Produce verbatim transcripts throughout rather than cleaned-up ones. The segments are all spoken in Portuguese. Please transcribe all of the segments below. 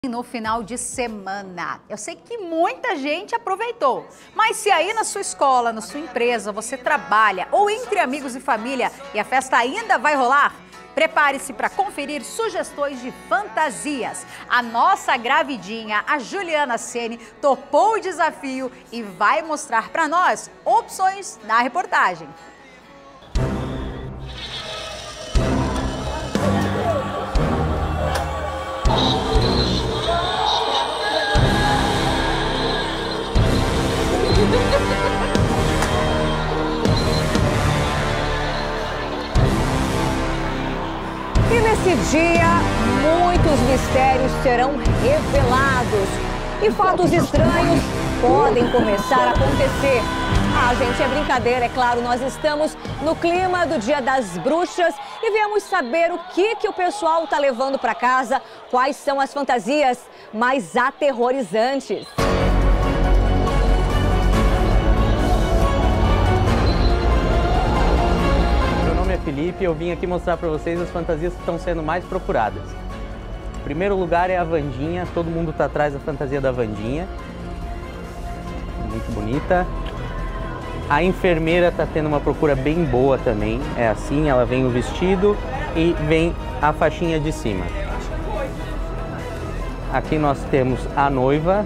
No final de semana. Eu sei que muita gente aproveitou, mas se aí na sua escola, na sua empresa, você trabalha ou entre amigos e família e a festa ainda vai rolar, prepare-se para conferir sugestões de fantasias. A nossa gravidinha, a Juliana Ceni, topou o desafio e vai mostrar para nós opções na reportagem. E nesse dia, muitos mistérios serão revelados e fatos estranhos podem começar a acontecer. Ah, gente, é brincadeira, é claro, nós estamos no clima do Dia das Bruxas e viemos saber o que, que o pessoal está levando para casa, quais são as fantasias mais aterrorizantes. Felipe, eu vim aqui mostrar para vocês as fantasias que estão sendo mais procuradas. O primeiro lugar é a Wandinha, todo mundo está atrás da fantasia da Wandinha. Muito bonita. A enfermeira está tendo uma procura bem boa também, é assim, ela vem o vestido e vem a faixinha de cima. Aqui nós temos a noiva,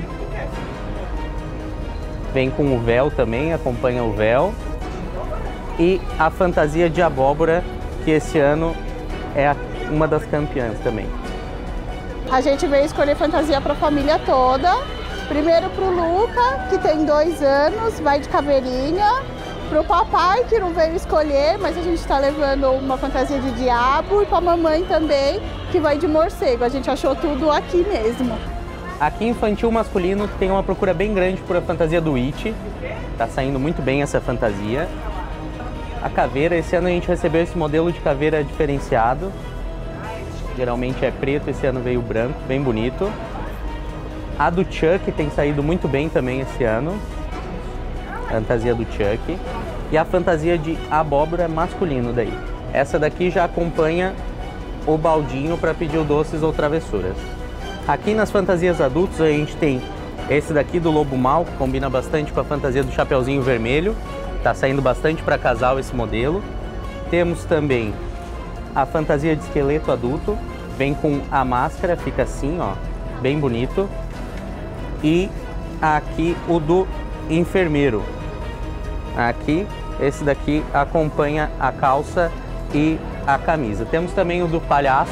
vem com o véu também, acompanha o véu. E a fantasia de abóbora, que esse ano é uma das campeãs também. A gente veio escolher fantasia para a família toda. Primeiro para o Luca, que tem dois anos, vai de caveirinha. Para o papai, que não veio escolher, mas a gente está levando uma fantasia de diabo. E para a mamãe também, que vai de morcego. A gente achou tudo aqui mesmo. Aqui infantil masculino tem uma procura bem grande por a fantasia do It. Tá saindo muito bem essa fantasia. A caveira, esse ano a gente recebeu esse modelo de caveira diferenciado. Geralmente é preto, esse ano veio branco, bem bonito. A do Chuck tem saído muito bem também esse ano. A fantasia do Chuck. E a fantasia de abóbora masculino daí. Essa daqui já acompanha o baldinho para pedir o doces ou travessuras. Aqui nas fantasias adultos a gente tem esse daqui do Lobo Mau, que combina bastante com a fantasia do Chapeuzinho Vermelho. Tá saindo bastante para casal esse modelo. Temos também a fantasia de esqueleto adulto. Vem com a máscara, fica assim, ó, bem bonito. E aqui o do enfermeiro. Aqui, esse daqui acompanha a calça e a camisa. Temos também o do palhaço.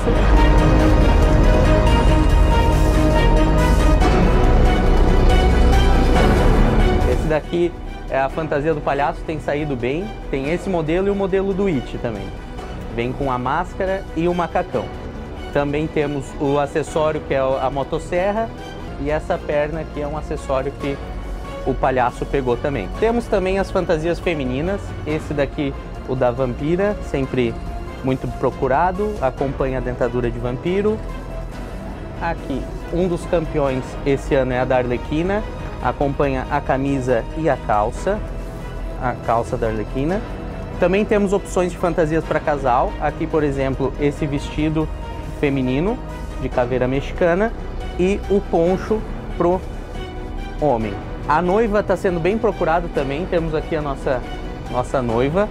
Esse daqui é a fantasia do palhaço, tem saído bem. Tem esse modelo e o modelo do It também. Vem com a máscara e o macacão. Também temos o acessório que é a motosserra e essa perna que é um acessório que o palhaço pegou também. Temos também as fantasias femininas. Esse daqui, o da vampira, sempre muito procurado, acompanha a dentadura de vampiro. Aqui, um dos campeões esse ano é a da Arlequina. Acompanha a camisa e a calça, a calça da Arlequina. Também temos opções de fantasias para casal. Aqui, por exemplo, esse vestido feminino de caveira mexicana e o poncho pro homem. A noiva está sendo bem procurada também. Temos aqui a nossa, nossa noiva.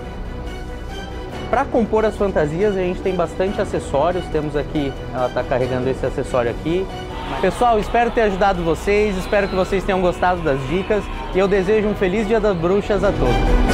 Para compor as fantasias, a gente tem bastante acessórios. Temos aqui, ela está carregando esse acessório aqui. Pessoal, espero ter ajudado vocês, espero que vocês tenham gostado das dicas e eu desejo um feliz Dia das Bruxas a todos.